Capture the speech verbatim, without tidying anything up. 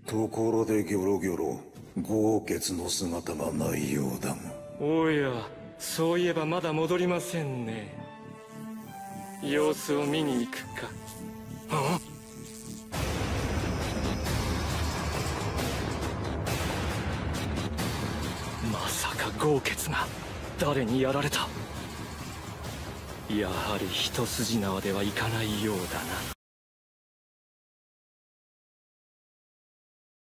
ところでギョロギョロ、豪傑の姿がないようだが。 おや、そういえばまだ戻りませんね。様子を見に行くか。あ？まさか豪傑が誰にやられた？やはり一筋縄ではいかないようだな。